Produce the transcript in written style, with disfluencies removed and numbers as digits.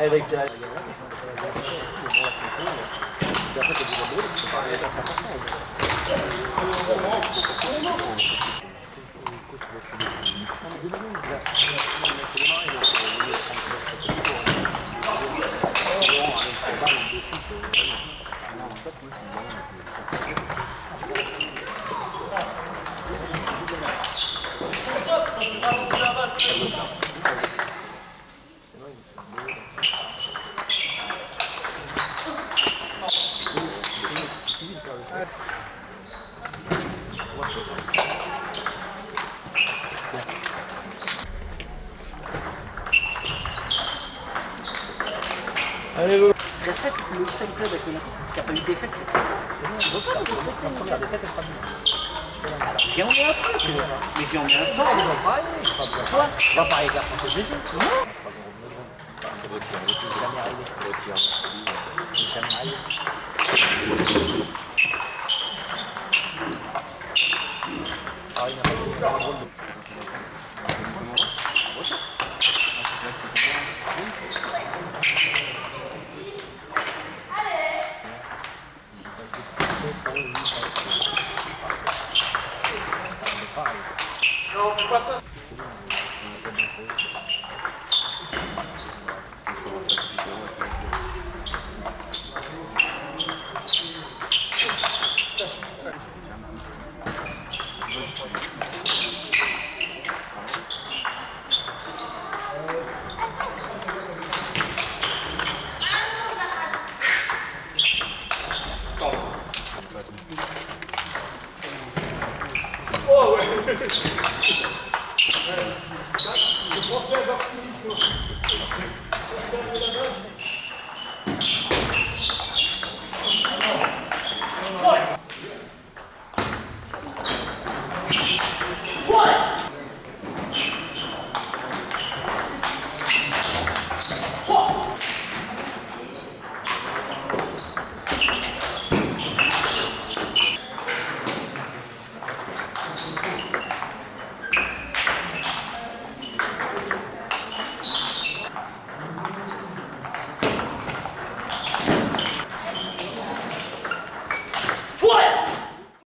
Avec la... Allez, go. Respecte le seul club avec Monaco qui n'a pas eu de défaite cette saison. Je veux pas respecter la première défaite, elle sera bien. Viens, on met un truc. Mais viens, on met un sort. Quoi? On va parler de la française des jeux. Non. C'est jamais arrivé. C'est jamais arrivé. Ah, il n'a pas de rôle de... Non, fais pas ça. Oh ouais. Je pensais avoir fini.